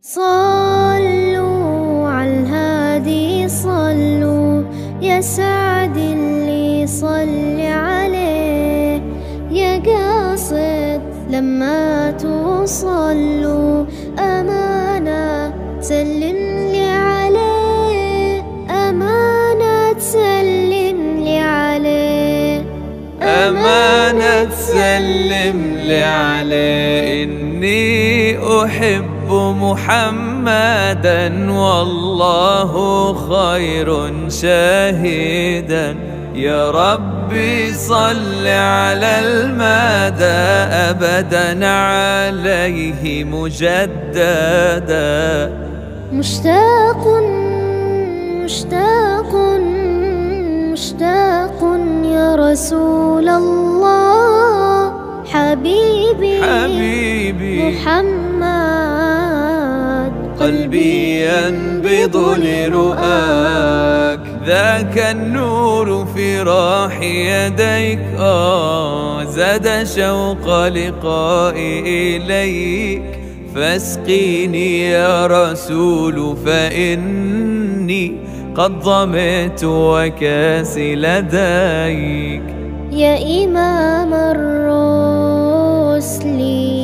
صلوا على الهادي صلوا يا سعد اللي صلي عليه، يا قاصد لما توصلوا أمانة سلم لي عليه، أمانة سلم لي عليه، أمانة سلم لي عليه. إني أحب محمدا والله خير شاهدا، يا ربي صل على المدى أبدا عليه مجددا. مشتاق مشتاق مشتاق يا رسول الله، حبيبي محمد، قلبي ينبض لرؤاك، ذاك النور في راح يديك، زاد شوق لقائي إليك، فاسقيني يا رسول فإني قد ظمئت وكاسي لديك. يا إمام الرسل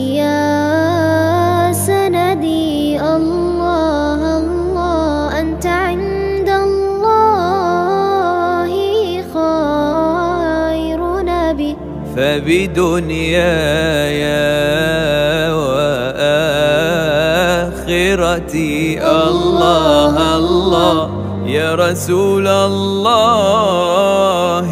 يا سندي، الله الله أنت عند الله خير نبي، فبدنياي وآخرتي الله الله يا رسول الله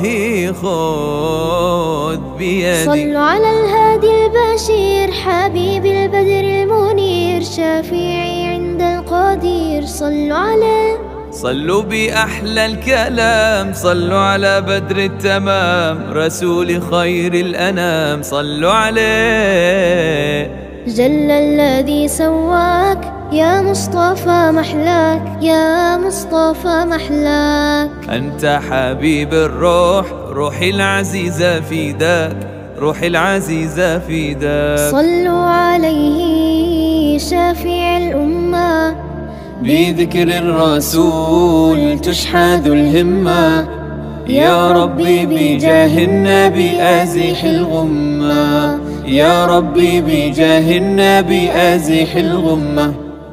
خذ بيدي. صلوا على الهادي البشير حبيب البدر المنير، شافعي عند القدير صلوا عليه. صلوا بأحلى الكلام، صلوا على بدر التمام رسول خير الأنام، صلوا عليه. جل الذي سواك يا مصطفى محلاك، يا مصطفى محلاك، أنت حبيب الروح، روحي العزيزة فداك، روحي العزيزة فداك. صلوا عليه شافع الأمة، بذكر الرسول تشحذ الهمة، يا ربي بجاه النبي أزح الغمة، يا ربي بجاه النبي أزح الغمة.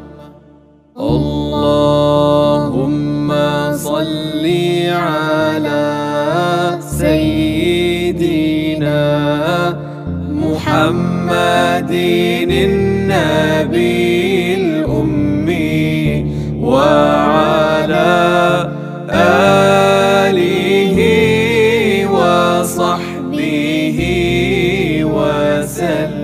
اللهم صل على سيدنا محمد النبي الأمي وعلى آله وصحبه وسلم.